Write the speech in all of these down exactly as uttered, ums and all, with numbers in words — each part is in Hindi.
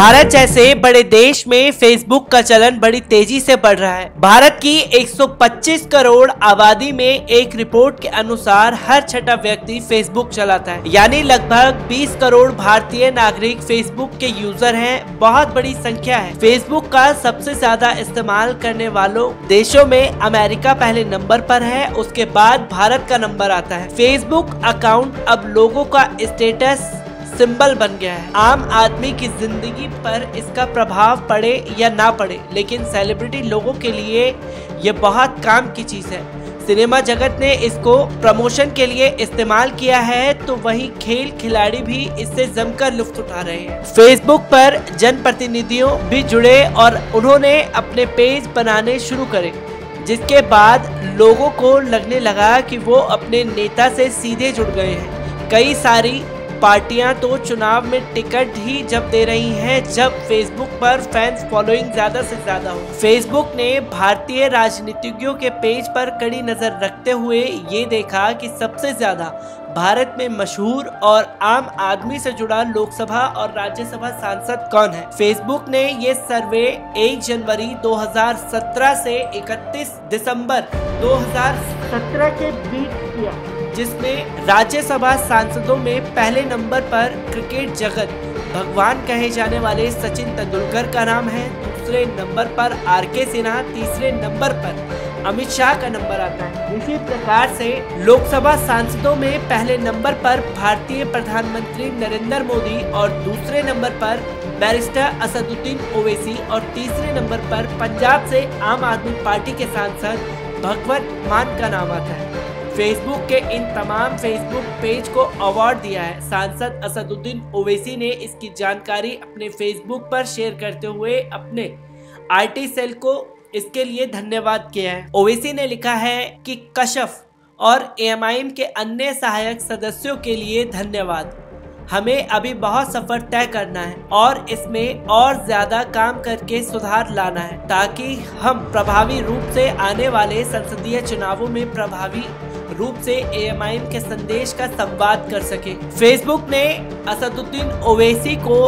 भारत जैसे बड़े देश में फेसबुक का चलन बड़ी तेजी से बढ़ रहा है। भारत की एक सौ पच्चीस करोड़ आबादी में एक रिपोर्ट के अनुसार हर छठा व्यक्ति फेसबुक चलाता है, यानी लगभग बीस करोड़ भारतीय नागरिक फेसबुक के यूजर हैं। बहुत बड़ी संख्या है। फेसबुक का सबसे ज्यादा इस्तेमाल करने वालों देशों में अमेरिका पहले नंबर पर है, उसके बाद भारत का नंबर आता है। फेसबुक अकाउंट अब लोगों का स्टेटस सिंबल बन गया है। आम आदमी की जिंदगी पर इसका प्रभाव पड़े या ना पड़े, लेकिन सेलिब्रिटी लोगों के लिए ये बहुत काम की चीज है। सिनेमा जगत ने इसको प्रमोशन के लिए इस्तेमाल किया है, तो वहीं खेल खिलाड़ी भी इससे जमकर लुत्फ उठा रहे हैं। फेसबुक पर जनप्रतिनिधियों भी जुड़े और उन्होंने अपने पेज बनाने शुरू करे, जिसके बाद लोगों को लगने लगा कि वो अपने नेता से सीधे जुड़ गए हैं। कई सारी पार्टियां तो चुनाव में टिकट ही जब दे रही हैं, जब फेसबुक पर फैंस फॉलोइंग ज्यादा से ज्यादा हो। फेसबुक ने भारतीय राजनीतिज्ञों के पेज पर कड़ी नजर रखते हुए ये देखा कि सबसे ज्यादा भारत में मशहूर और आम आदमी से जुड़ा लोकसभा और राज्यसभा सांसद कौन है। फेसबुक ने ये सर्वे एक जनवरी दो हज़ार सत्रह से इकतीस दिसंबर दो हज़ार सत्रह के बीच किया, जिसमें राज्यसभा सांसदों में पहले नंबर पर क्रिकेट जगत भगवान कहे जाने वाले सचिन तेंदुलकर का नाम है, दूसरे नंबर पर आर के सिन्हा, तीसरे नंबर पर अमित शाह का नंबर आता है। इसी प्रकार से लोकसभा सांसदों में पहले नंबर पर भारतीय प्रधानमंत्री नरेंद्र मोदी और दूसरे नंबर पर बैरिस्टर असदुद्दीन ओवैसी और तीसरे नंबर पर पंजाब से आम आदमी पार्टी के सांसद भगवत मान का नाम आता है। फेसबुक के इन तमाम फेसबुक पेज को अवार्ड दिया है। सांसद असदुद्दीन ओवैसी ने इसकी जानकारी अपने फेसबुक पर शेयर करते हुए अपने आईटी सेल को इसके लिए धन्यवाद किया है। ओवैसी ने लिखा है कि कशफ और एएमआईएम के अन्य सहायक सदस्यों के लिए धन्यवाद। हमें अभी बहुत सफर तय करना है और इसमें और ज्यादा काम करके सुधार लाना है, ताकि हम प्रभावी रूप से आने वाले संसदीय चुनावों में प्रभावी रूप से एएमआईएम के संदेश का संवाद कर सके। फेसबुक ने असदुद्दीन ओवैसी को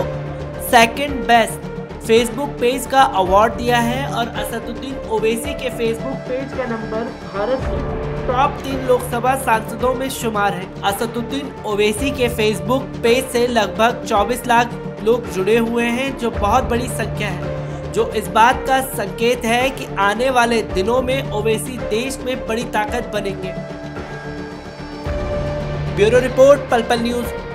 सेकंड बेस्ट फेसबुक पेज का अवार्ड दिया है और असदुद्दीन ओवैसी के फेसबुक पेज का नंबर भारत के टॉप तीन लोकसभा सांसदों में शुमार है। असदुद्दीन ओवैसी के फेसबुक पेज से लगभग चौबीस लाख लोग जुड़े हुए हैं, जो बहुत बड़ी संख्या है, जो इस बात का संकेत है कि आने वाले दिनों में ओवैसी देश में बड़ी ताकत बनेंगे। ब्यूरो रिपोर्ट, पल पल न्यूज।